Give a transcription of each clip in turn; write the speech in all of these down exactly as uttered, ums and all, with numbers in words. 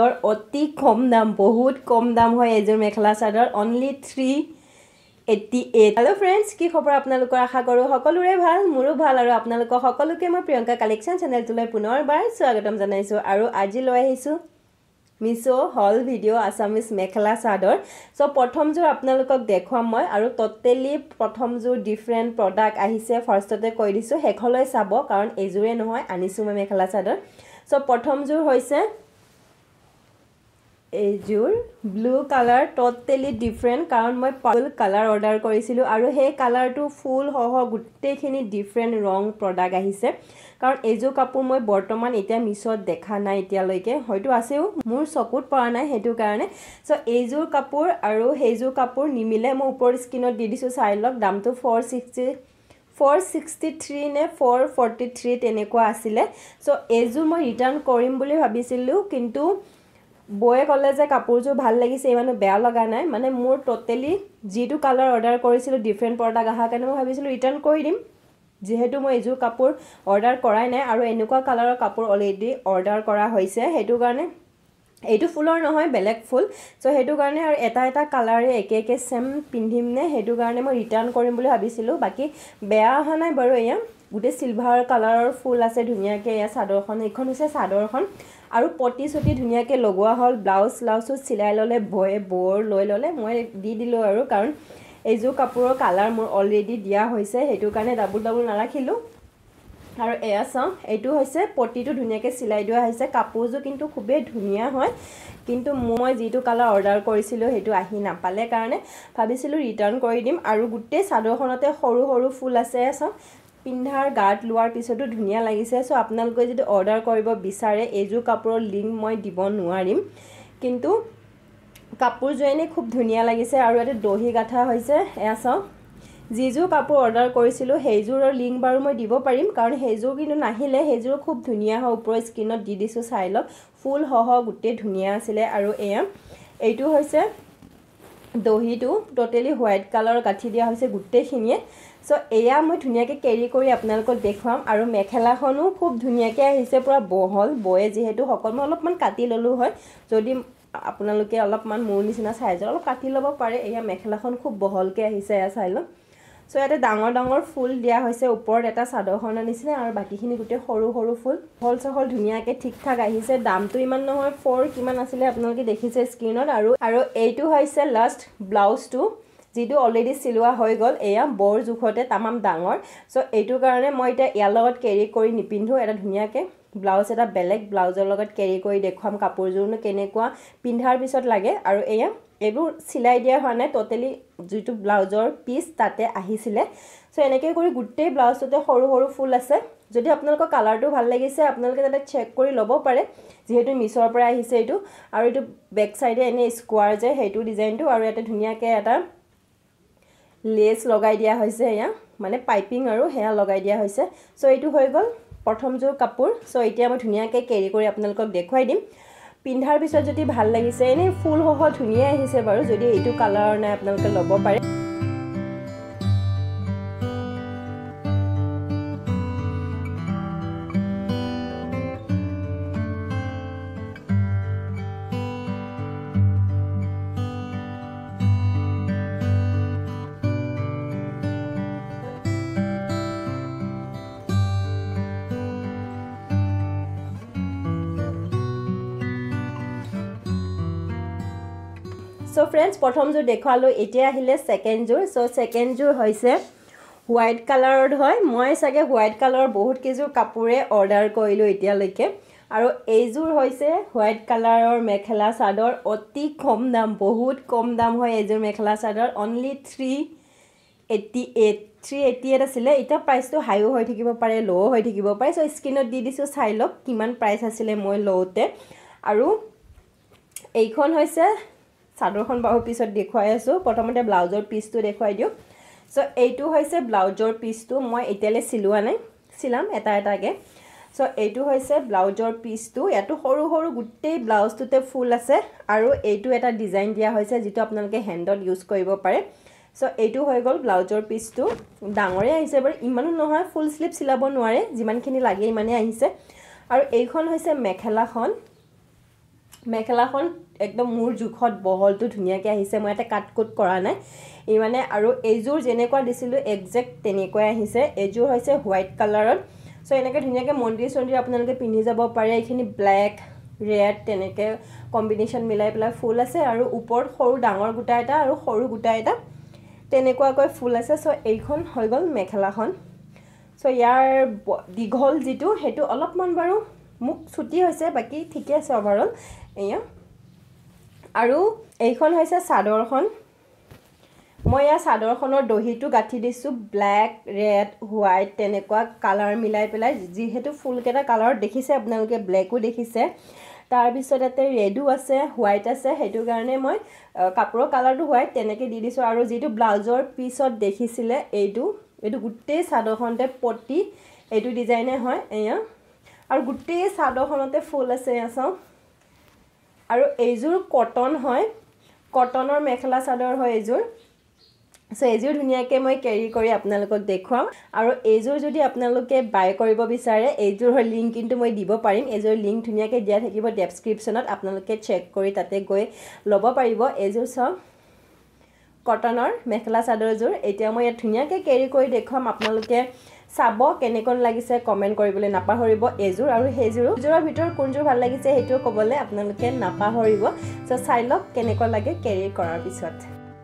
অতি কম দাম বহুত কম দাম হয় এজোৰ mekhela chador only three eighty-eight Hello friends কি খবৰ আপোনালোকৰ আশা কৰো সকলোৰে ভাল মোৰো ভাল আৰু আপোনালোকৰ সকলোকে মই প্ৰিয়ংকা কালেকচন চেনেলটোলৈ পুনৰবাৰ স্বাগতম জনাইছো আৰু আজি লৈ আহিছো Meesho haul video Assamese Mekhela Sador so প্ৰথম জোৰ আপোনালোকক দেখুৱাম মই আৰু টোটালি প্ৰথম জোৰ ডিফাৰেন্ট প্ৰডাক্ট আহিছে ফাৰ্ষ্টতে কৈ দিছো হেখলৈ চাব কাৰণ এজোৰে নহয় আনিছো মই মেখেলা চাদৰ so প্ৰথম জোৰ হৈছে এজোৰ ব্লু কালাৰ টোটালি ডিফাৰেন্ট কাৰণ মই পাৰ্পল কালাৰ অৰ্ডাৰ কৰিছিলো আৰু হে কালাৰটো ফুল হহ গুটেখিনি ডিফাৰেন্ট ৰং প্ৰডাক্ট আহিছে কাৰণ এজো কাপোৰ মই বৰ্তমান এতিয়া মিছত দেখা নাই এতিয়ালৈকে হয়তো আছেও মোৰ চকুত পৰা নাই হেতু কাৰণে সো এজোৰ কাপোৰ আৰু হেজোৰ কাপোৰ নিমিলে মই ওপৰ স্ক্ৰিনত দি দিছো চাই লওক দামটো four sixty-three নে four forty-three তেনেকুৱা আছিল সো এজোৰ মই ৰিটাৰ্ণ কৰিম বুলি ভাবিছিলো কিন্তু বয়ে কলে যে কাপোৰজোৰ ভাল লাগিছে ইমানো বেয়া লগা নাই মানে মোৰ টোটালি জিটো কালাৰ অৰ্ডাৰ কৰিছিলো ডিফাৰেন্ট প্ৰডাক্ট আহা কাৰণে মই ভাবিছিলো ৰিটাৰ্ণ কৰি দিম যেহেতু মই এজোৰ কাপোৰ অৰ্ডাৰ কৰাই নাই আৰু এনেকুৱা কালাৰৰ কাপোৰ অলৰেডি অৰ্ডাৰ কৰা হৈছে হেতু কাৰণে এইটো ফুলৰ নহয় বেলেগ ফুল সো হেতু কাৰণে আৰু এটা এটা কালাৰে একে একে সেম পিন্ধিম নে হেতু কাৰণে মই ৰিটাৰ্ণ কৰিম বুলি ভাবিছিলো বাকি বেয়া আহা নাই বাৰু এয়া গুটে সিলভাৰ কালাৰৰ ফুল আছে ধুনিয়াকে এয়া চাদৰখন এখন হৈছে চাদৰখন আৰু পটি সটি ধুনিয়াকে লগোৱা হল ব্লাউজ লাউজো সিলাই ললে বয়ে বৰ লৈ ললে মই দি দিলো আৰু কাৰণ এজো কাপোৰৰ কালাৰ মোৰ অলৰেডি দিয়া হৈছে হেতু কাৰণে ডাবল ডাবল নাৰাখিলো আৰু এয়া চাও এটো হৈছে পটিটো ধুনিয়াকে সিলাই দিয়া হৈছে কাপোৰজো কিন্তু খুবে ধুনিয়া হয় কিন্তু মই যেটো কালাৰ অৰ্ডাৰ কৰিছিলো হেতু আহি নাপালে কাৰণে ভাবিছিলো ৰিটাৰ্ণ কৰি দিম আৰু গুটে চাদৰখনতে সৰু সৰু ফুল আছে চাও পিন্ধাৰ গাত লোৱাৰ পিছতো ধুনিয়া লাগিছে সো আপোনালোকে যদি অৰ্ডাৰ কৰিব বিচাৰে এজো কাপোৰৰ লিংক মই দিব নোৱাৰিম কিন্তু কাপোৰ জয়নে খুব ধুনিয়া লাগিছে আৰু এটা দহি গাঠা হৈছে এয়া চাও জিজু কাপোৰ অৰ্ডাৰ কৰিছিলো হেজুৰৰ লিংক বাৰু মই দিব পাৰিম কাৰণ হেজুৰ কিন্তু নাহিলে হেজুৰ খুব ধুনিয়া হয় ওপৰ স্ক্ৰিনত দি দিছো চাই লওক ফুল হহ গুটে ধুনিয়া আছিল আৰু এয়া এইটো হৈছে দহিটো টোটালি হোৱাইট কালাৰ গাঠি দিয়া হৈছে গুটেখিনিয়ে সো এয়া মই ধুনিয়াকে কেৰি কৰি আপোনালোকক দেখুৱাম আৰু মেখেলাখনো খুব ধুনিয়াকে আহিছে পুৰা বহল বয়ে যেহেতু সকল মই অলপমান কাটি ললো হয় যদি আপোনালোকে অলপমান মোৰ নিচিনা সাইজৰ অলপ কাটি লব পাৰে এয়া মেখেলাখন খুব বহলকে আহিছে এয়া চাই লওক সো এটা ডাঙৰ ডাঙৰ ফুল দিয়া হৈছে ওপৰত এটা চাদৰখনৰ নিচিনা আৰু বাকিখিনি গুটে সৰু সৰু ফুল হল সহল ধুনিয়াকে ঠিক ঠাক আহিছে দামটো ইমান নহয় four কিমান আছিল আপোনালোকে দেখিছে স্ক্ৰিনত আৰু আৰু এইটো হৈছে লাষ্ট ব্লাউজটো যেটো অলৰেডি সিলোৱা হৈ গল এয়া বৰ জুখতে তামাম ডাঙৰ সো এইটো কাৰণে মই এটা ইয়াৰ লগত কেৰি কৰি নিপিন্ধো এটা ধুনিয়াকে ব্লাউজ এটা বেলেগ ব্লাউজৰ লগত কেৰি কৰি দেখুৱাম কাপোৰজোৰনো কেনেকুৱা পিন্ধাৰ পিছত লাগে আৰু এয়া এবোৰ সিলাই দিয়া হোৱা নাই টোটালি যেটো ব্লাউজৰ পিস তাতে আহিছিলে সো এনেকৈ কৰি গুটে ব্লাউজতে সৰু সৰু ফুল আছে যদি আপোনালোকৰ কালাৰটো ভাল লাগিছে আপোনালোকে তাতে চেক কৰি লব পাৰে যেহেতু মিছৰ পৰা আহিছে এইটো আৰু এইটো বেক সাইডে এনে স্কোয়াৰ যে হেতু ডিজাইনটো আৰু এটা ধুনিয়াকে এটা লেস লগাই দিয়া হৈছে এয়া মানে পাইপিং আৰু হেয়া লগাই দিয়া হৈছে সো এইটো হৈ গল প্ৰথম জোৰ কাপোৰ সো এতিয়া মই ধুনিয়াকে কেৰি কৰি আপোনালোকক দেখুৱাই দিম পিন্ধাৰ পিছত যদি ভাল লাগিছে এনে ফুল হহ ধুনিয়া আহিছে বাৰু যদি এইটো কালাৰ নাই আপোনালোকে লব পাৰে So friends প্ৰথম জোৰ দেখালো এতিয়া আহিলে সেকেন্ড জোৰ সো সেকেন্ড জোৰ হৈছে হোৱাইট কালাৰৰ হয় মই সাগে হোৱাইট কালাৰৰ বহুত কেজোৰ কাপোৰে অৰ্ডাৰ কৰিলো এতিয়া লৈকে আৰু এই জোৰ হৈছে হোৱাইট কালাৰৰ মেখেলা চাদৰ অতি কম দাম বহুত কম দাম হয় এজোৰ mekhela chador only three eighty-eight three eighty-eight আছিল এটা প্ৰাইসটো হাইও হৈ থাকিব পাৰে লো হৈ থাকিব পাৰে সো স্ক্ৰিনত দি দিছো চাই লওক কিমান প্ৰাইস আছিল মই লওতে আৰু এইখন হৈছে চাদৰখন বাহু পিছত দেখুৱাই আছো প্ৰথমতে ব্লাউজৰ পিসটো দেখুৱাই দিও সো এইটো হৈছে ব্লাউজৰ পিসটো মই এতিয়ালে সিলোৱা নাই সিলাম এটা এটাকে সো এইটো হৈছে ব্লাউজৰ পিসটো এটো সৰু সৰু গুটে ব্লাউজটোতে ফুল আছে আৰু এইটো এটা ডিজাইন দিয়া হৈছে যেটো আপোনালোকে হ্যান্ডত ইউজ কৰিব পাৰে সো এইটো হৈ গল ব্লাউজৰ পিসটো ডাঙৰে আহিছে বাৰু ইমানো নহয় ফুল স্লিপ সিলাব নোৱাৰে যিমানখিনি লাগে ইমানে আহিছে আৰু এইখন হৈছে মেখেলাখন মেখেলাখন একদম মোৰ জুখত বহলটো ধুনীয়াকৈ আহিছে মই এটা কাট কুট কৰা নাই এই মানে আৰু এইযোৰ যেনেকুৱা দিছিলো এক্সাক্ট তেনেকৈ আহিছে এইযোৰ হৈছে হোৱাইট কালাৰত সো এনেকৈ ধুনীয়াকৈ মন্দিৰ সন্দিৰ আপোনালোকে পিন্ধি যাব পাৰে এইখিনি ব্ল্যাক ৰেড তেনেকৈ কম্বিনেশন মিলাই পেলাই ফুল আছে আৰু ওপৰত সৰু ডাঙৰ গুটা এটা আৰু সৰু গুটা এটা তেনেকুৱাকৈ ফুল আছে সো এইখন হৈ গল মেখেলাখন সো ইয়াৰ দীঘল যেটো হেতু অলপমান বাৰু মুখ ছুটি হৈছে বাকি ঠিকে আছে ওভাৰঅল এয়া আৰু এইখন হৈছে চাদৰখন মই ইয়া চাদৰখনৰ দহিটো গাঠি দিছো ব্ল্যাক ৰেড হোৱাইট তেনেকুৱা কালাৰ মিলাই পেলাই যিহেতু ফুল কেটা কালাৰ দেখিছে আপোনালোকে ব্ল্যাকও দেখিছে তাৰ পিছতে ৰেডও আছে হোৱাইট আছে হেতু কাৰণে মই কাপোৰৰ কালাৰটো হোৱাইট তেনেকৈ দি দিছো আৰু যেটো ব্লাউজৰ পিছত দেখিছিলে এইটো এইটো গুটেই চাদৰখনতে পটি এইটো ডিজাইনে হয় এয়া আৰু গুটেই চাদৰখনতে ফুল আছে আছাও আৰু এইযোৰ কটন হয় কটনৰ মেখেলা চাদৰ হয় এইযোৰ সো এইযোৰ ধুনীয়াকৈ মই ক্যাৰি কৰি আপোনালোকক দেখুৱাম আৰু এইযোৰ যদি আপোনালোকে বাই কৰিব বিচাৰে এইযোৰ লিংক কিন্তু মই দিব পাৰিম এইযোৰ লিংক ধুনীয়াকৈ দিয়া থাকিব ডেসক্ৰিপচনত আপোনালোকে চেক কৰি তাতে গৈ ল'ব পাৰিব এইযোৰ সব কটনৰ মেখেলা চাদৰযোৰ এতিয়া মই ইয়াত ধুনীয়াকৈ ক্যাৰি কৰি দেখুৱাম আপোনালোকে চাব কেনেকৈ লাগিছে কমেন্ট কৰিবলৈ নাপাহৰিব এইযোৰ আৰু সেইযোৰ যোৰৰ ভিতৰ কোনযোৰ ভাল লাগিছে হেতু ক'বলৈ আপোনালোকে নাপাহৰিব সো চাই লওক কেনেকৈ লাগে ক্যাৰি কৰাৰ পিছত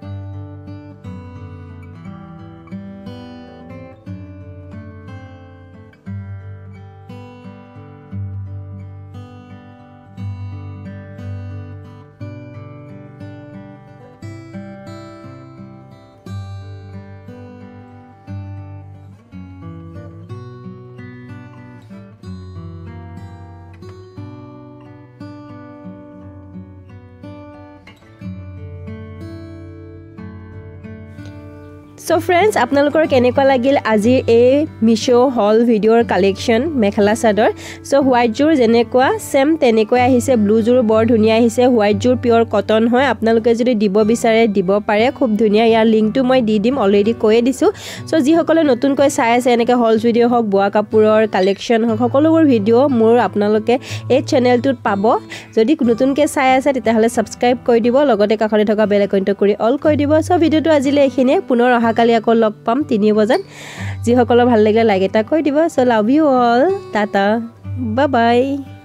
So friends, আপোনালোকৰ কেনেকুৱা লাগিল আজি এই Meesho haul ভিডিওৰ collection mekhela chador so white জোৰ যেনেকুৱা সেম তেনেকৈ আহিছে ব্লু জোৰ বৰ ধুনীয়া আহিছে হোৱাইট জোৰ পিওৰ কটন হয় আপোনালোকে যদি দিব বিচাৰে দিব পাৰে খুব ধুনীয়া ইয়াৰ লিংকটো মই দি দিম অলৰেডি কৈয়ে দিছো সো যি সকলে নতুনকৈ চাই আছে এনেকৈ হল ভিডিও হক বোৱা কাপোৰৰ কালেকশন হক সকলোবোৰ ভিডিও মোৰ আপোনালোকে এই চেনেলটোত পাব যদি নতুনকৈ চাই আছে তেতিয়াহলে সাবস্ক্ৰাইব কৰি দিব লগতে কাষতে থকা বেল আইকনটো কৰি অল কৰি দিব সো ভিডিওটো আজিলে এখিনে পুনৰ অহা কালি আকৌ লগ পাম তিনি বজাত যি সকলৰ ভাল লাগে লাইক এটা কৰি দিব so love you all tata bye by